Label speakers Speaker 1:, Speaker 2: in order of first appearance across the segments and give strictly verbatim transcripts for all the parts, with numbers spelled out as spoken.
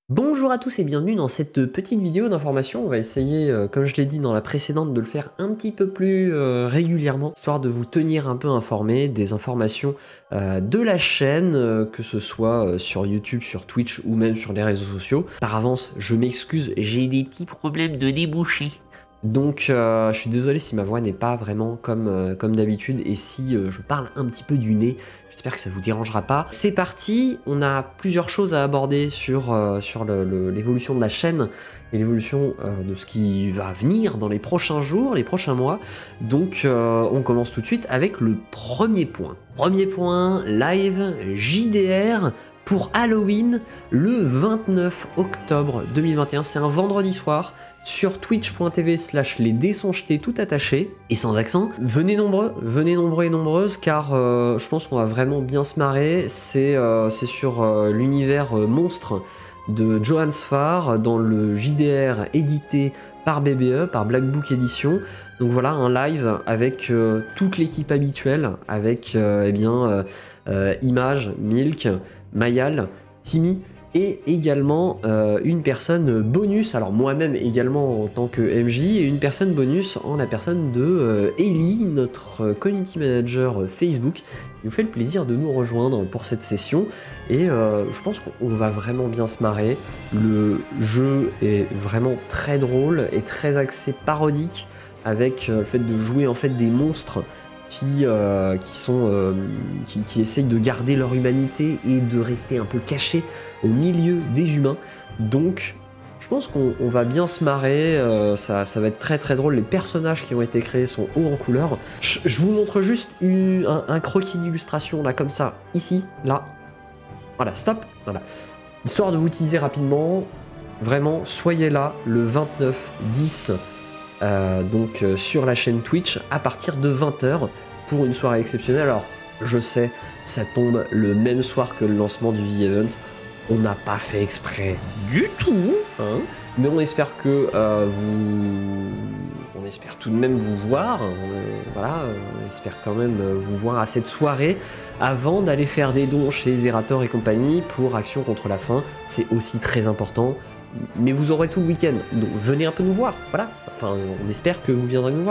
Speaker 1: Bonjour à tous et bienvenue dans cette petite vidéo d'information. On va essayer, euh, comme je l'ai dit dans la précédente, de le faire un petit peu plus euh, régulièrement, histoire de vous tenir un peu informé des informations euh, de la chaîne, euh, que ce soit euh, sur YouTube, sur Twitch ou même sur les réseaux sociaux. Par avance, je m'excuse, j'ai des petits problèmes de débouchés. Donc euh, je suis désolé si ma voix n'est pas vraiment comme, euh, comme d'habitude et si euh, je parle un petit peu du nez. J'espère que ça vous dérangera pas. C'est parti, on a plusieurs choses à aborder sur, euh, sur l'évolution de la chaîne et l'évolution euh, de ce qui va venir dans les prochains jours, les prochains mois. Donc euh, on commence tout de suite avec le premier point. Premier point, live J D R pour Halloween le vingt-neuf octobre deux mille vingt et un. C'est un vendredi soir sur twitch point tv slash les dés sont jetés tout attaché et sans accent. Venez nombreux, venez nombreux et nombreuses car euh, je pense qu'on va vraiment bien se marrer. C'est euh, sur euh, l'univers euh, monstre de Johan Sfar dans le J D R édité par B B E, par Black Book Edition. Donc voilà, un live avec euh, toute l'équipe habituelle, avec euh, eh bien euh, euh, Image, Milk, Mayal, Timmy, et également euh, une personne bonus, alors moi-même également en tant que M J, et une personne bonus en la personne de euh, Ellie, notre community manager Facebook, qui nous fait le plaisir de nous rejoindre pour cette session, et euh, je pense qu'on va vraiment bien se marrer. Le jeu est vraiment très drôle et très axé parodique, avec euh, le fait de jouer en fait des monstres qui, euh, qui, sont, euh, qui, qui essayent de garder leur humanité et de rester un peu cachés au milieu des humains. Donc je pense qu'on va bien se marrer, euh, ça, ça va être très très drôle. Les personnages qui ont été créés sont hauts en couleur. Je, je vous montre juste une, un, un croquis d'illustration là comme ça, ici, là. Voilà, stop, voilà. Histoire de vous teaser rapidement, vraiment soyez là le vingt-neuf dix. Euh, donc euh, sur la chaîne Twitch à partir de vingt heures pour une soirée exceptionnelle. Alors je sais, ça tombe le même soir que le lancement du The Event, on n'a pas fait exprès du tout, hein, mais on espère que euh, vous... on espère tout de même vous voir, euh, voilà, on espère quand même vous voir à cette soirée avant d'aller faire des dons chez Zerator et compagnie pour Action contre la faim, c'est aussi très important. Mais vous aurez tout le week-end, donc venez un peu nous voir, voilà. Enfin, on espère que vous viendrez nous voir.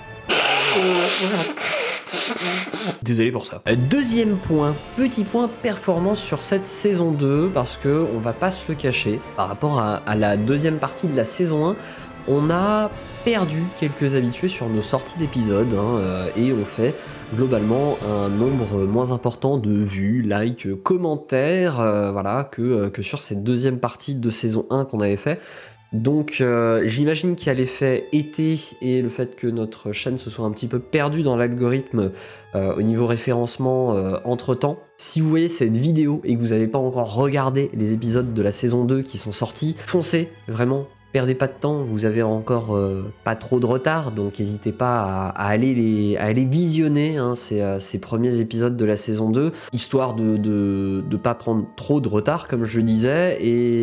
Speaker 1: Désolé pour ça. Deuxième point, petit point performance sur cette saison deux, parce que on va pas se le cacher, par rapport à, à la deuxième partie de la saison un, on a perdu quelques habitués sur nos sorties d'épisodes, hein, euh, et on fait globalement un nombre moins important de vues, likes, commentaires, euh, voilà, que, euh, que sur cette deuxième partie de saison un qu'on avait fait. Donc euh, j'imagine qu'il y a l'effet été et le fait que notre chaîne se soit un petit peu perdue dans l'algorithme euh, au niveau référencement euh, entre temps. Si vous voyez cette vidéo et que vous n'avez pas encore regardé les épisodes de la saison deux qui sont sortis, foncez, vraiment. Perdez pas de temps, vous avez encore euh, pas trop de retard, donc n'hésitez pas à, à, aller les, à aller visionner hein, ces, euh, ces premiers épisodes de la saison deux, histoire de de, de pas prendre trop de retard, comme je disais,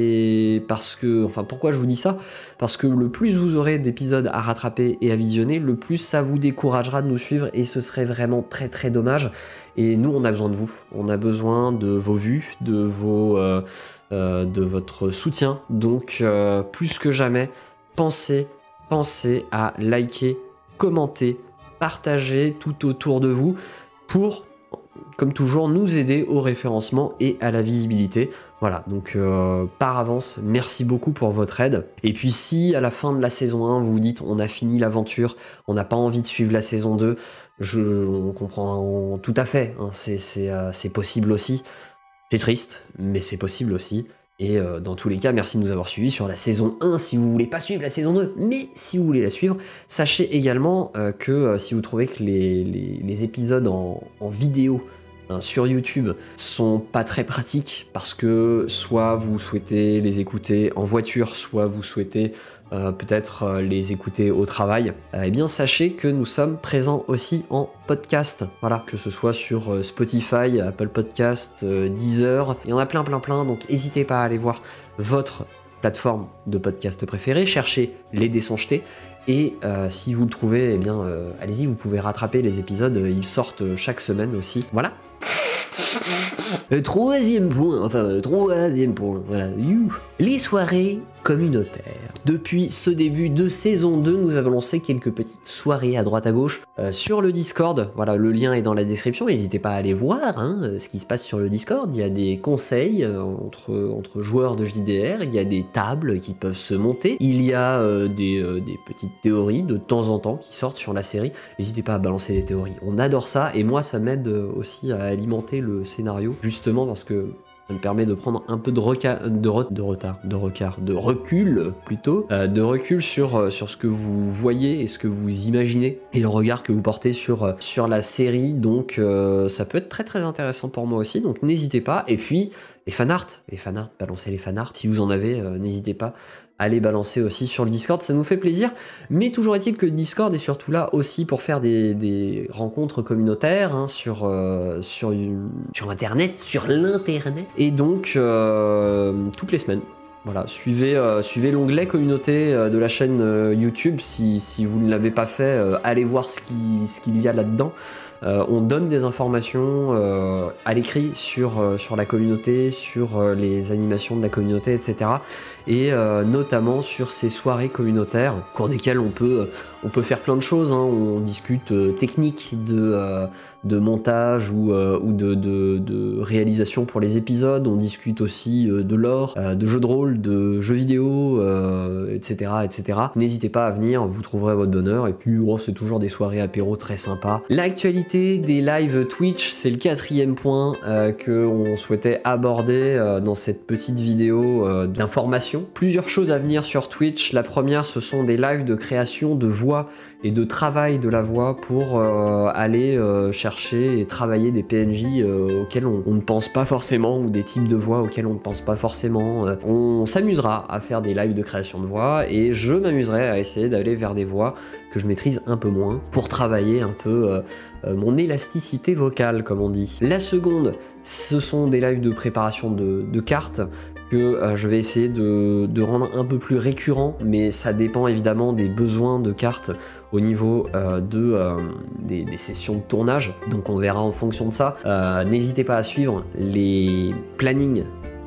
Speaker 1: et parce que, enfin pourquoi je vous dis ça? Parce que le plus vous aurez d'épisodes à rattraper et à visionner, le plus ça vous découragera de nous suivre, et ce serait vraiment très très dommage. Et nous, on a besoin de vous, on a besoin de vos vues, de vos... Euh, Euh, de votre soutien, donc euh, plus que jamais, pensez, pensez à liker, commenter, partager tout autour de vous pour, comme toujours, nous aider au référencement et à la visibilité. Voilà, donc euh, par avance, merci beaucoup pour votre aide. Et puis si à la fin de la saison un, vous vous dites on a fini l'aventure, on n'a pas envie de suivre la saison deux, je, on comprend tout à fait, hein, c'est euh, c'est possible aussi. C'est triste, mais c'est possible aussi. Et euh, dans tous les cas, merci de nous avoir suivis sur la saison un si vous voulez pas suivre la saison deux. Mais si vous voulez la suivre, sachez également euh, que euh, si vous trouvez que les, les, les épisodes en, en vidéo hein, sur YouTube sont pas très pratiques parce que soit vous souhaitez les écouter en voiture, soit vous souhaitez euh, peut-être euh, les écouter au travail, euh, eh bien sachez que nous sommes présents aussi en podcast, voilà, que ce soit sur euh, Spotify, Apple Podcast, euh, Deezer, il y en a plein plein plein, donc n'hésitez pas à aller voir votre plateforme de podcast préférée, cherchez les dés sont jetés, et euh, si vous le trouvez, eh bien euh, allez-y, vous pouvez rattraper les épisodes, ils sortent chaque semaine aussi, voilà. Le troisième point, enfin le troisième point, voilà. You. Les soirées communautaires. Depuis ce début de saison deux, nous avons lancé quelques petites soirées à droite à gauche euh, sur le Discord. Voilà, le lien est dans la description, n'hésitez pas à aller voir hein, ce qui se passe sur le Discord. Il y a des conseils euh, entre, entre joueurs de J D R, il y a des tables qui peuvent se monter, il y a euh, des, euh, des petites théories de temps en temps qui sortent sur la série. N'hésitez pas à balancer des théories, on adore ça, et moi ça m'aide aussi à alimenter le scénario, justement parce que ça me permet de prendre un peu de, reca de, re de retard, de recard, de recul plutôt, euh, de recul sur, euh, sur ce que vous voyez et ce que vous imaginez et le regard que vous portez sur, euh, sur la série. Donc euh, ça peut être très très intéressant pour moi aussi, donc n'hésitez pas. Et puis les fanarts, les fanarts, balancez les fanarts. Si vous en avez, euh, n'hésitez pas à les balancer aussi sur le Discord, ça nous fait plaisir. Mais toujours est-il que Discord est surtout là aussi pour faire des, des rencontres communautaires hein, sur, euh, sur, une, sur Internet, sur l'Internet. Et donc, euh, toutes les semaines. Voilà, suivez, euh, suivez l'onglet communauté euh, de la chaîne euh, YouTube si, si vous ne l'avez pas fait, euh, allez voir ce qu'il ce qu'il y a là-dedans. Euh, on donne des informations euh, à l'écrit sur, euh, sur la communauté, sur euh, les animations de la communauté, et cetera. Et euh, notamment sur ces soirées communautaires, au cours desquelles on peut, on peut faire plein de choses. Hein. On discute euh, technique de, euh, de montage ou, euh, ou de, de, de réalisation pour les épisodes. On discute aussi euh, de lore, euh, de jeux de rôle, de jeux vidéo, euh, et cetera, et cetera. N'hésitez pas à venir, vous trouverez votre bonheur. Et puis, oh, c'est toujours des soirées apéro très sympas. L'actualité des lives Twitch, c'est le quatrième point euh, qu'on souhaitait aborder euh, dans cette petite vidéo euh, d'information. Plusieurs choses à venir sur Twitch. La première, ce sont des lives de création de voix et de travail de la voix pour euh, aller euh, chercher et travailler des P N J euh, auxquels on, on ne pense pas forcément, ou des types de voix auxquels on ne pense pas forcément. Euh, on s'amusera à faire des lives de création de voix et je m'amuserai à essayer d'aller vers des voix que je maîtrise un peu moins pour travailler un peu euh, euh, mon élasticité vocale, comme on dit. La seconde, ce sont des lives de préparation de, de cartes que euh, je vais essayer de, de rendre un peu plus récurrent, mais ça dépend évidemment des besoins de cartes au niveau euh, de, euh, des, des sessions de tournage, donc on verra en fonction de ça. Euh, N'hésitez pas à suivre les plannings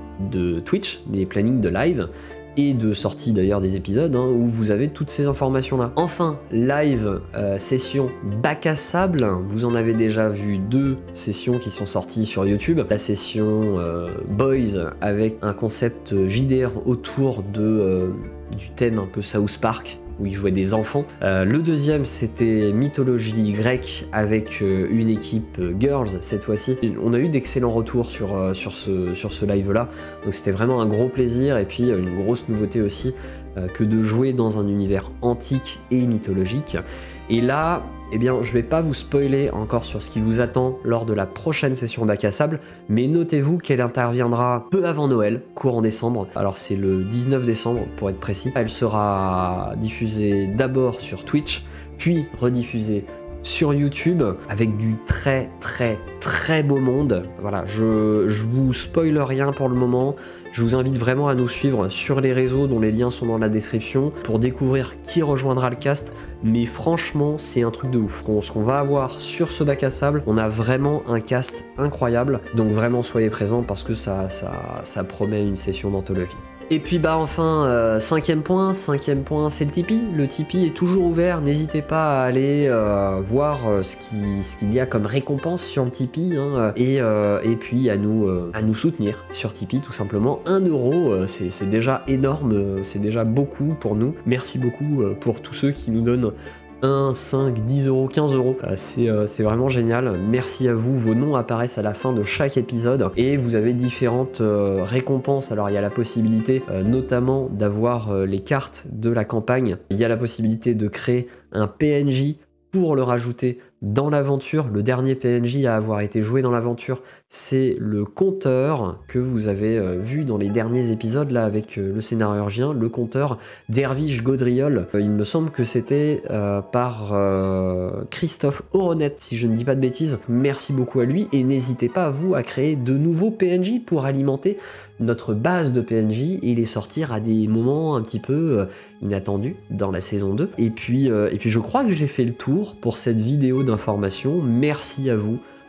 Speaker 1: de Twitch, les plannings de live, et de sortie d'ailleurs des épisodes, hein, où vous avez toutes ces informations-là. Enfin, live euh, session bac à sable, vous en avez déjà vu deux sessions qui sont sorties sur YouTube. La session euh, Boys avec un concept J D R autour de, euh, du thème un peu South Park, où il jouait des enfants. Euh, le deuxième, c'était mythologie grecque avec euh, une équipe euh, girls cette fois-ci. On a eu d'excellents retours sur, euh, sur ce, sur ce live-là, donc c'était vraiment un gros plaisir, et puis euh, une grosse nouveauté aussi euh, que de jouer dans un univers antique et mythologique. Et là, eh bien, je vais pas vous spoiler encore sur ce qui vous attend lors de la prochaine session bac à sable, mais notez-vous qu'elle interviendra peu avant Noël, courant décembre. Alors c'est le dix-neuf décembre pour être précis. Elle sera diffusée d'abord sur Twitch, puis rediffusée sur YouTube avec du très très très beau monde. Voilà, je, je vous spoil rien pour le moment. Je vous invite vraiment à nous suivre sur les réseaux dont les liens sont dans la description pour découvrir qui rejoindra le cast. Mais franchement, c'est un truc de ouf. Ce qu'on va avoir sur ce bac à sable, on a vraiment un cast incroyable. Donc vraiment soyez présents parce que ça, ça, ça promet une session d'anthologie. Et puis bah enfin, euh, cinquième point, cinquième point, c'est le Tipeee. Le Tipeee est toujours ouvert, n'hésitez pas à aller euh, voir euh, ce qu'il ce qu'il y a comme récompense sur le Tipeee, hein, et, euh, et puis à nous, euh, à nous soutenir sur Tipeee tout simplement. un euro, euh, c'est déjà énorme, euh, c'est déjà beaucoup pour nous. Merci beaucoup euh, pour tous ceux qui nous donnent un, cinq, dix euros, quinze euros. Euh, c'est euh, vraiment génial. Merci à vous. Vos noms apparaissent à la fin de chaque épisode et vous avez différentes euh, récompenses. Alors il y a la possibilité euh, notamment d'avoir euh, les cartes de la campagne. Il y a la possibilité de créer un P N J pour le rajouter dans l'aventure. Le dernier P N J à avoir été joué dans l'aventure, c'est le compteur que vous avez euh, vu dans les derniers épisodes là avec euh, le scénarurgien, le compteur d'Herviche Gaudriol. Euh, il me semble que c'était euh, par euh, Christophe Oronet, si je ne dis pas de bêtises. Merci beaucoup à lui et n'hésitez pas à vous à créer de nouveaux P N J pour alimenter notre base de P N J et les sortir à des moments un petit peu euh, inattendus dans la saison deux. Et puis, euh, et puis je crois que j'ai fait le tour pour cette vidéo d'information. Merci à vous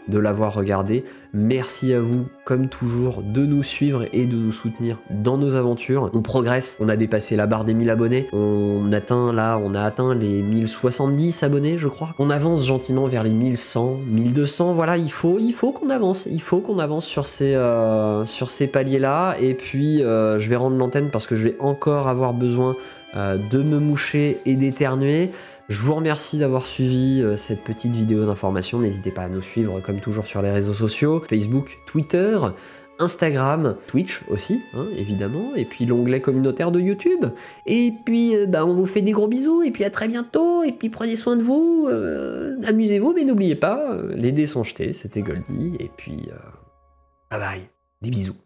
Speaker 1: de l'avoir regardé. Merci à vous, comme toujours, de nous suivre et de nous soutenir dans nos aventures. On progresse, on a dépassé la barre des mille abonnés, on atteint là, on a atteint les mille soixante-dix abonnés, je crois. On avance gentiment vers les mille cent, mille deux cents, voilà, il faut, il faut qu'on avance, il faut qu'on avance sur ces, euh, sur ces paliers-là. Et puis, euh, je vais rendre l'antenne parce que je vais encore avoir besoin euh, de me moucher et d'éternuer. Je vous remercie d'avoir suivi euh, cette petite vidéo d'information. N'hésitez pas à nous suivre comme toujours sur les réseaux sociaux, Facebook, Twitter, Instagram, Twitch aussi, hein, évidemment, et puis l'onglet communautaire de YouTube. Et puis, euh, bah, on vous fait des gros bisous, et puis à très bientôt, et puis prenez soin de vous, euh, amusez-vous, mais n'oubliez pas, euh, les dés sont jetés, c'était Goldie, et puis, euh, bye bye, des bisous.